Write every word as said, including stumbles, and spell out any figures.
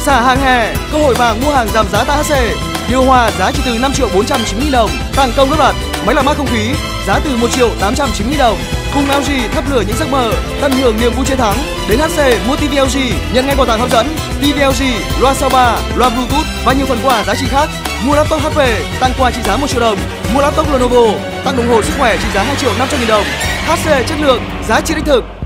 Xả hàng hè, cơ hội vàng mua hàng giảm giá tại hát xê. Điều hòa giá chỉ từ năm triệu bốn trăm chín mươi nghìn đồng. Tặng công lắp đặt máy làm mát không khí giá từ một triệu tám trăm chín mươi nghìn đồng. Cùng lờ giê thắp lửa những giấc mơ, tận hưởng niềm vui chiến thắng. Đến hát xê mua ti vi lờ giê nhận ngay quà tặng hấp dẫn, ti vi lờ giê, loa soundbar, loa bluetooth và nhiều phần quà giá trị khác. Mua laptop hát pê tặng quà trị giá một triệu đồng. Mua laptop Lenovo tặng đồng hồ sức khỏe trị giá hai triệu năm trăm nghìn đồng. hát xê chất lượng, giá trị đích thực.